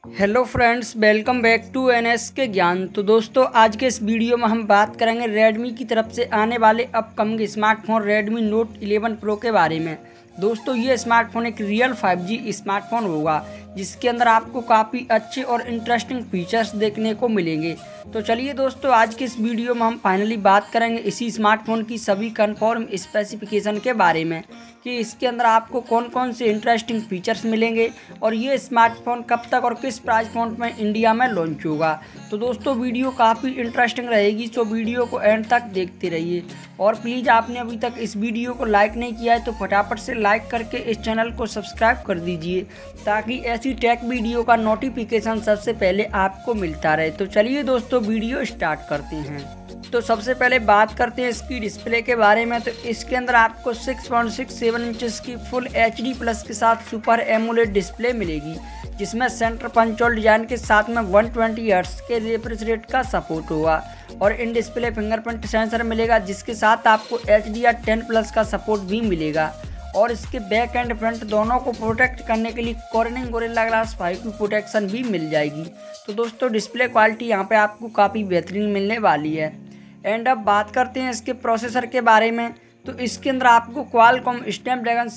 Hello friends, welcome back to NS के ज्ञान। तो दोस्तों, आज के इस वीडियो में हम बात करेंगे रेडमी की तरफ से आने वाले upcoming smartphone Redmi Note 11 pro के बारे में। दोस्तों, ये स्मार्टफोन एक रियल 5G स्मार्टफोन होगा जिसके अंदर आपको काफ़ी अच्छे और इंटरेस्टिंग फीचर्स देखने को मिलेंगे। तो चलिए दोस्तों, आज के इस वीडियो में हम फाइनली बात करेंगे इसी स्मार्टफोन की सभी कंफर्म स्पेसिफिकेशन के बारे में कि इसके अंदर आपको कौन कौन से इंटरेस्टिंग फीचर्स मिलेंगे और ये स्मार्टफोन कब तक और किस प्राइस पॉइंट में इंडिया में लॉन्च होगा। तो दोस्तों, वीडियो काफ़ी इंटरेस्टिंग रहेगी, सो वीडियो को एंड तक देखते रहिए। और प्लीज़, आपने अभी तक इस वीडियो को लाइक नहीं किया है तो फटाफट से लाइक करके इस चैनल को सब्सक्राइब कर दीजिए ताकि ऐसी टेक वीडियो का नोटिफिकेशन सबसे पहले आपको मिलता रहे। तो चलिए दोस्तों, वीडियो स्टार्ट करते हैं। तो सबसे पहले बात करते हैं इसकी डिस्प्ले के बारे में। तो इसके अंदर आपको 6.67 इंचेस की फुल HD प्लस के साथ सुपर एमोलेड डिस्प्ले मिलेगी, जिसमें सेंटर पंचोल डिजाइन के साथ में 120 हर्ट्ज के रिफ्रेश रेट का सपोर्ट होगा और इन डिस्प्ले फिंगरप्रिंट सेंसर मिलेगा, जिसके साथ आपको HDR10 प्लस का सपोर्ट भी मिलेगा। और इसके बैक एंड फ्रंट दोनों को प्रोटेक्ट करने के लिए कॉर्निंग गोरिल्ला ग्लास 5 की प्रोटेक्शन भी मिल जाएगी। तो दोस्तों, डिस्प्ले क्वालिटी यहाँ पे आपको काफ़ी बेहतरीन मिलने वाली है। एंड अब बात करते हैं इसके प्रोसेसर के बारे में। तो इसके अंदर आपको क्वालकॉम स्नैपड्रैगन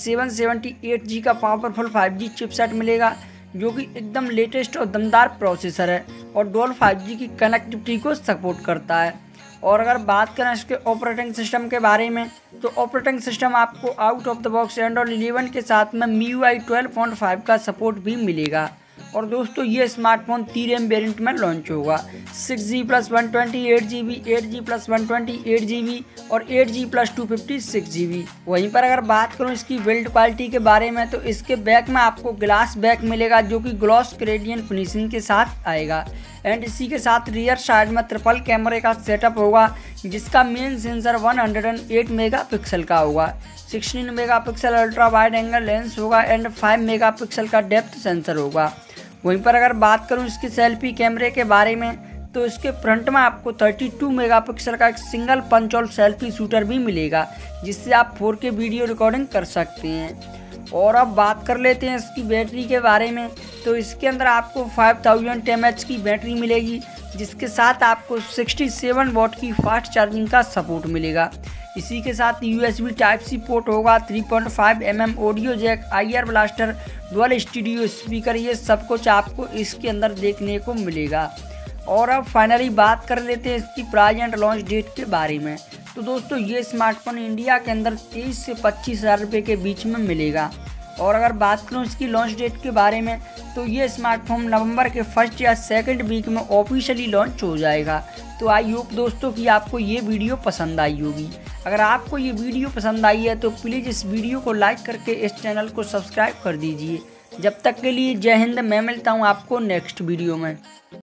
778G का पावरफुल 5G चिपसेट मिलेगा, जो कि एकदम लेटेस्ट और दमदार प्रोसेसर है और डुअल 5G की कनेक्टिविटी को सपोर्ट करता है। और अगर बात करें इसके ऑपरेटिंग सिस्टम के बारे में, तो ऑपरेटिंग सिस्टम आपको out of the box Android 11 के साथ में MIUI 12.5 का सपोर्ट भी मिलेगा। और दोस्तों, ये स्मार्टफोन 3 RAM वेरिएंट में लॉन्च होगा, 6G plus 128GB, 8G plus 128GB और 8G प्लस 256GB। वहीं पर अगर बात करूं इसकी बिल्ड क्वालिटी के बारे में, तो इसके बैक में आपको ग्लास बैक मिलेगा, जो कि ग्लॉस ग्रेडियंट फिनिशिंग के साथ आएगा। एंड इसी के साथ रियर साइड में ट्रिपल कैमरे का सेटअप होगा, जिसका मेन सेंसर 108 मेगापिक्सल का होगा, 16 megapixel ultra wide angle lens होगा एंड 5 मेगापिक्सल का डेप्थ सेंसर होगा। वहीं पर अगर बात करूं इसके सेल्फी कैमरे के बारे में, तो इसके फ्रंट में आपको 32 मेगापिक्सल का एक single punch hole selfie shooter भी मिलेगा, जिससे आप 4K वीडियो रिकॉर्डिंग कर सकते हैं। और अब बात कर लेते हैं इसकी बैटरी के बारे में। तो इसके अंदर आपको 5000 mAh की बैटरी मिलेगी, जिसके साथ आपको 67 वॉट की फास्ट चार्जिंग का सपोर्ट मिलेगा। इसी के साथ USB Type-C पोर्ट होगा, 3.5 mm audio jack, IR blaster, dual studio speaker, ये सब कुछ आपको इसके अंदर देखने को मिलेगा। और अब फाइनली बात कर लेते हैं इसकी प्राइस एंड लॉन्च डेट के बारे में। तो दोस्तों, ये स्मार्टफोन इंडिया के अंदर 23 से 25 हज़ार रुपये के बीच में मिलेगा। और अगर बात करूँ इसकी लॉन्च डेट के बारे में, तो ये स्मार्टफोन नवंबर के फर्स्ट या सेकंड वीक में ऑफिशियली लॉन्च हो जाएगा। तो आई होप दोस्तों कि आपको ये वीडियो पसंद आई होगी। अगर आपको ये वीडियो पसंद आई है तो प्लीज़ इस वीडियो को लाइक करके इस चैनल को सब्सक्राइब कर दीजिए। जब तक के लिए जय हिंद। मैं मिलता हूँ आपको नेक्स्ट वीडियो में।